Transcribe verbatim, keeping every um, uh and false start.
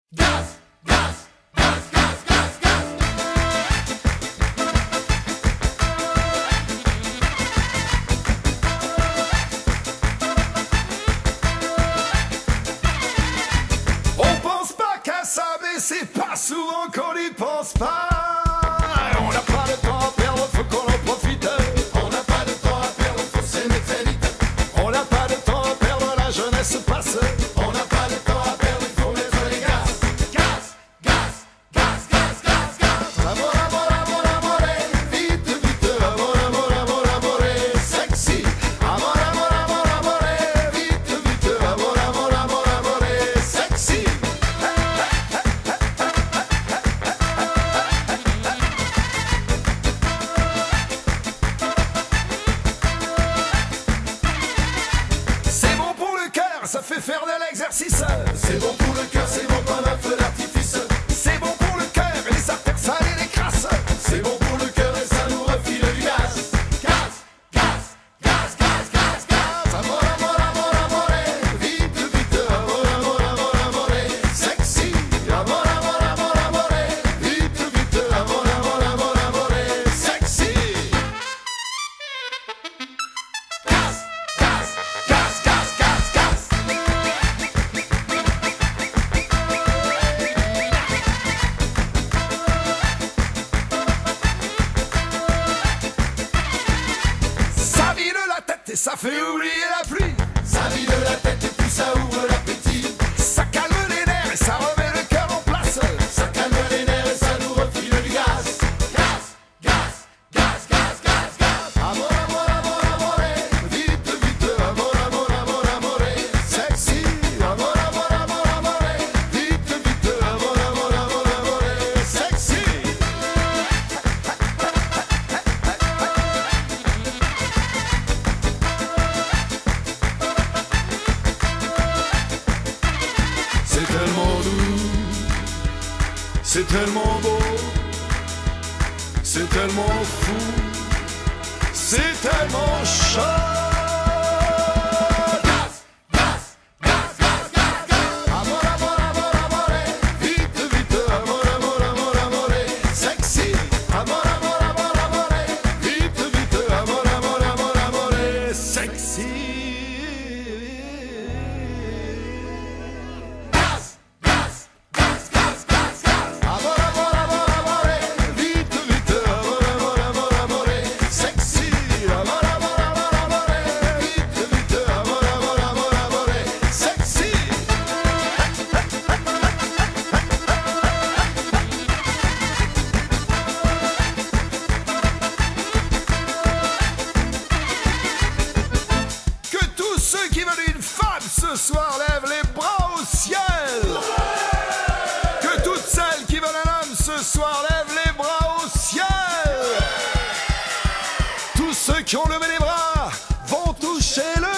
Gaz, gaz, gaz, gaz, gaz, gaz. On pense pas qu'à ça, mais c'est pas souvent qu'on y pense pas. On n'a pas de temps à perdre, faut qu'on en profite. On n'a pas de temps à perdre, faut s'aimer très vite. On n'a pas de temps à perdre, la jeunesse passe. On n'a pas de temps à perdre, il faut mettre les gaz. Gaz, gaz, gaz, gaz, gaz, gaz. Amore, amore, amore, amore, vite, vite. Amore, amore, amore, amore, sexy. Amore, amore, amore, amore, vite, vite. Amore, amore, amore, amore, sexy. C'est bon pour le cœur, ça fait faire de l'exercice. C'est bon pour le cœur, c'est bon comme un feu d'artifice. C'est bon pour le cœur et les artères sales et les crasses. C'est bon pour le cœur et ça nous refile du gaz. Gaz, gaz, gaz, gaz, gaz, gaz. Amore, amore, amore, amore, vite, vite. Amore, amore, amore, amore, sexy. Amore, amore, amore, amore, vite, vite. Amore, amore, amore, amore, sexy. Gaz, gaz, gaz, gaz, gaz, gaz. Ça vide la tête et ça fait oublier la pluie. Ça vide la tête et puis ça ouvre l'appétit. Ça calme les nerfs et ça remet le cœur en place. Ça calme les nerfs et ça nous refile du gaz. Gaz, gaz, gaz, gaz, gaz, gaz. Amore, amore, amore, amore, vite, vite. Amore, amore, amore, amore, sexy. Amore, amore, amore, amore, vite, vite. Amore, amore, amore, amore, sexy. C'est tellement doux, c'est tellement beau, c'est tellement fou, c'est tellement chaud. Gaz, gaz, gaz, gaz, gaz, gaz. Amore, amore, amore, amore, vite, vite. Amore, amore, amore, amore, sexy. Amore, amore, amore, amore, vite, vite. Amore, amore, amore, amore, sexy. Gaz, gaz, gaz, gaz, gaz, gaz. Amore, amore, amore, amore, vite, vite. Amore, amore, amore, amore, sexy. Amore, amore, amore, amore, vite, vite. Amore, amore, amore, amore, sexy. Que tous ceux qui veulent une femme ce soir lèvent les bras au ciel. Que toutes celles qui veulent un homme ce soir lèvent les bras au ciel. Tous ceux qui ont levé les bras vont toucher le